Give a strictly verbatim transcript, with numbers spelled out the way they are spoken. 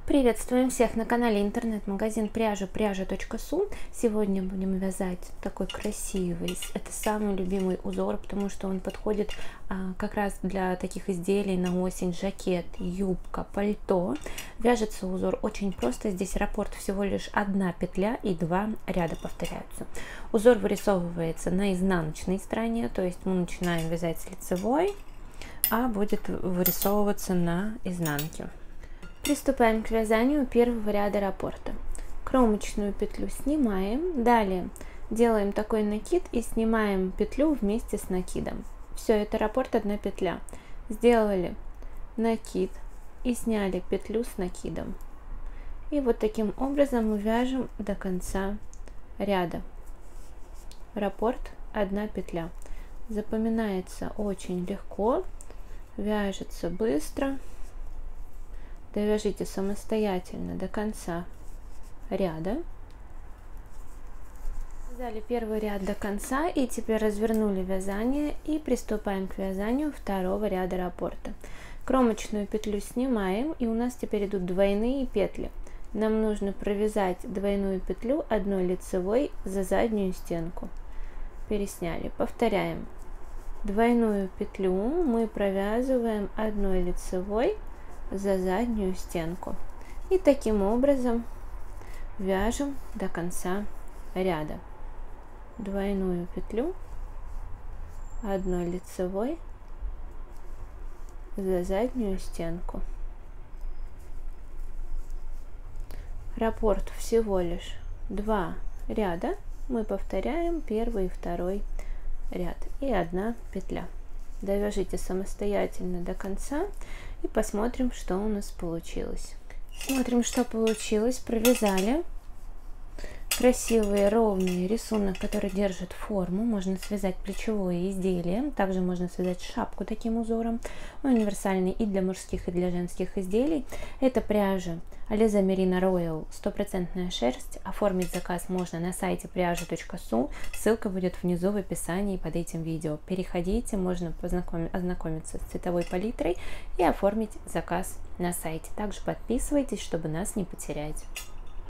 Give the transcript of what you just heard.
Приветствуем всех на канале интернет-магазин пряжа пряжа точка су. Сегодня будем вязать такой красивый, это самый любимый узор, потому что он подходит а, как раз для таких изделий на осень: жакет, юбка, пальто. Вяжется узор очень просто, здесь раппорт всего лишь одна петля и два ряда повторяются. Узор вырисовывается на изнаночной стороне, то есть мы начинаем вязать с лицевой, а будет вырисовываться на изнанке. Приступаем к вязанию первого ряда раппорта. Кромочную петлю снимаем, далее делаем такой накид и снимаем петлю вместе с накидом. Все, это раппорт одна петля. Сделали накид и сняли петлю с накидом. И вот таким образом мы вяжем до конца ряда. Раппорт одна петля. Запоминается очень легко, вяжется быстро. Довяжите самостоятельно до конца ряда. Связали первый ряд до конца и теперь развернули вязание и приступаем к вязанию второго ряда раппорта. Кромочную петлю снимаем, и у нас теперь идут двойные петли. Нам нужно провязать двойную петлю одной лицевой за заднюю стенку. Пересняли. Повторяем. Двойную петлю мы провязываем одной лицевой за заднюю стенку, и таким образом вяжем до конца ряда. Двойную петлю одной лицевой за заднюю стенку. Раппорт всего лишь два ряда, мы повторяем первый и второй ряд и одна петля. Довяжите самостоятельно до конца и посмотрим, что у нас получилось. Смотрим, что получилось. Провязали красивый ровный рисунок, который держит форму. Можно связать плечевое изделие, также можно связать шапку таким узором. Он универсальный и для мужских, и для женских изделий. Это пряжа Alize Merino Royal, стопроцентная шерсть. Оформить заказ можно на сайте пряжа точка су, ссылка будет внизу в описании под этим видео. Переходите, можно ознакомиться с цветовой палитрой и оформить заказ на сайте. Также подписывайтесь, чтобы нас не потерять.